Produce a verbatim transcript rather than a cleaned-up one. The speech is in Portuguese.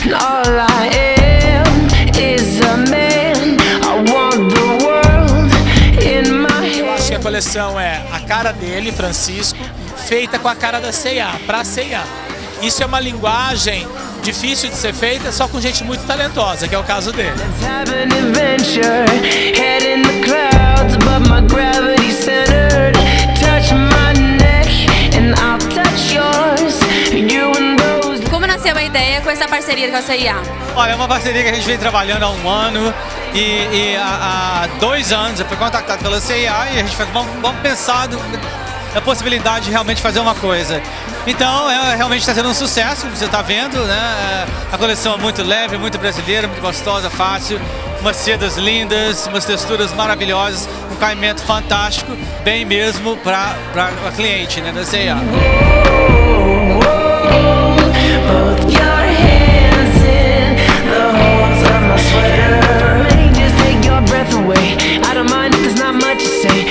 Eu acho que a coleção é a cara dele, Francisco, feita com a cara da C e A, pra C e A. Isso é uma linguagem difícil de ser feita só com gente muito talentosa, que é o caso dele. Como nasceu a ideia com essa parceria com a C e A? Olha, é uma parceria que a gente vem trabalhando há um ano e, e há, há dois anos eu fui contactado pela C e A e a gente falou, vamos, vamos pensar do, na possibilidade de realmente fazer uma coisa. Então, é, realmente está sendo um sucesso, você está vendo, né? A coleção é muito leve, muito brasileira, muito gostosa, fácil, umas sedas lindas, umas texturas maravilhosas, um caimento fantástico, bem mesmo para a cliente, né, da C e A. Say